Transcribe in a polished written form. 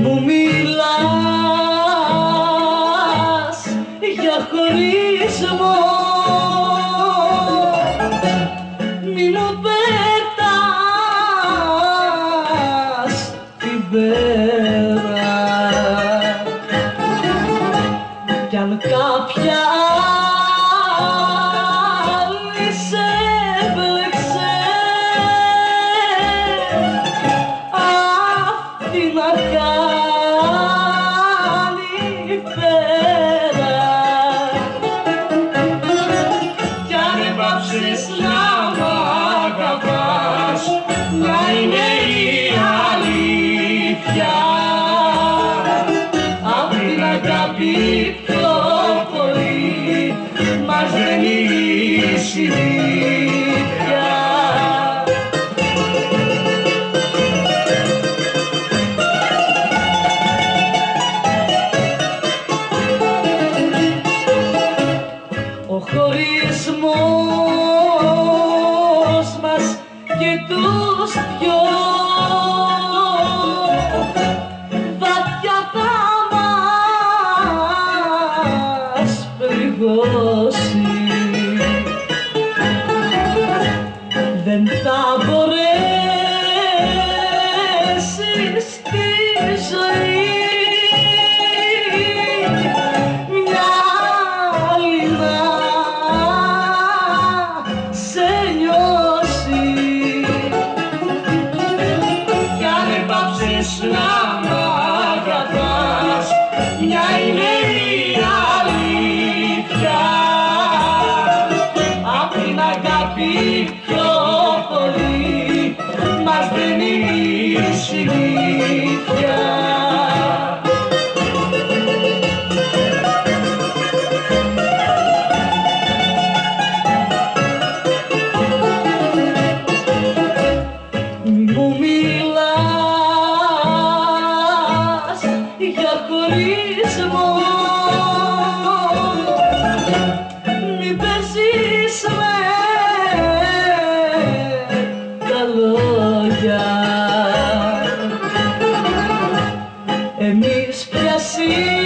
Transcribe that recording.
μου μιλάς για χωρισμό, μη μου πετάς την πέρα. Κι αν κάποια άλλη σε έμπλεξε, αυτή να κάνει πέρα. Κι αν έπαψες να μ' αγαπάς, να είναι η αλήθεια. Απ' την αγάπη πιο πολύ μας δένει η συνήθεια. Ο χωρισμός μας και τους δυο βαθιά θα μας πληγώσει. Δεν θα μπορέσεις στη ζωή μια άλλη να σε νιώσει. Κι αν έπαψες να μ' αγαπάς, μια είναι η αλήθεια. Απ' την αγάπη πιο πολύ μας δένει η συνήθεια. Μου μιλάς για χωρισμό, μη παίζεις με τα λόγια. Εμείς πια